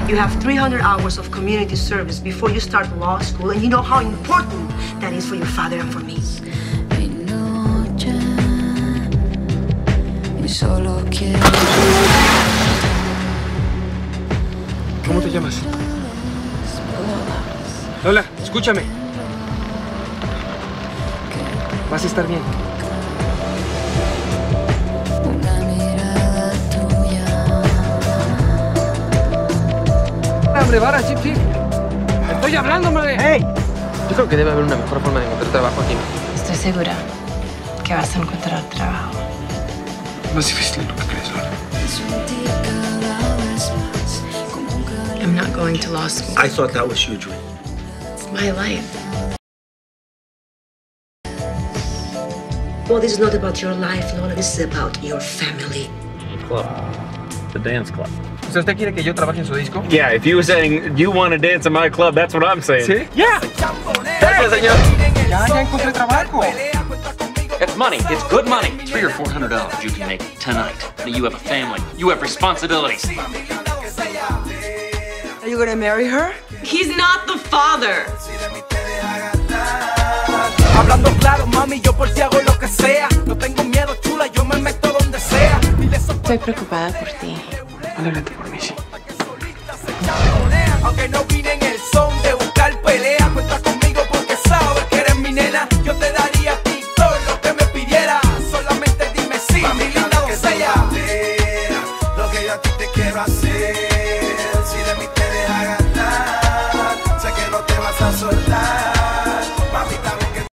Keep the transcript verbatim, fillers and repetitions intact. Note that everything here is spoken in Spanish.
You have three hundred hours of community service before you start law school, and you know how important that is for your father and for me. ¿Cómo te llamas? Lola, escúchame. Vas a estar bien. ¡Hombre, vara, chip, chip! ¡Estoy hablando, madre! ¡Hey! Yo creo que debe haber una mejor forma de encontrar trabajo aquí. Estoy segura que vas a encontrar trabajo. Más difícil de lo que crees, Lola. I'm not going to law school. I thought that was your dream. It's my life. Well, this is not about your life, Lola. This is about your family. Club. The dance club. O sea, ¿usted quiere que yo trabaje en su disco? Yeah, if you were saying you want to dance in my club, that's what I'm saying. ¿Sí? Yeah. Gracias, señor. Ya, ya encontré trabajo. It's money. It's good money. Three or four hundred dollars you can make tonight. You have a family. You have responsibilities. Are you gonna marry her? He's not the father. Hablando claro, mami, yo por ti hago lo que sea. No tengo miedo, chula, yo me meto donde sea. Estoy preocupada por ti. Alégrate por mí, sí. Aunque no vine en el son de buscar pelea, cuenta conmigo porque sabes que eres mi nena. Yo te daría a ti todo lo que me pidieras. Solamente dime sí, mi linda doncella. Lo que yo a ti te quiero hacer. Si de mí te dejas ganar, sé que no te vas a soltar.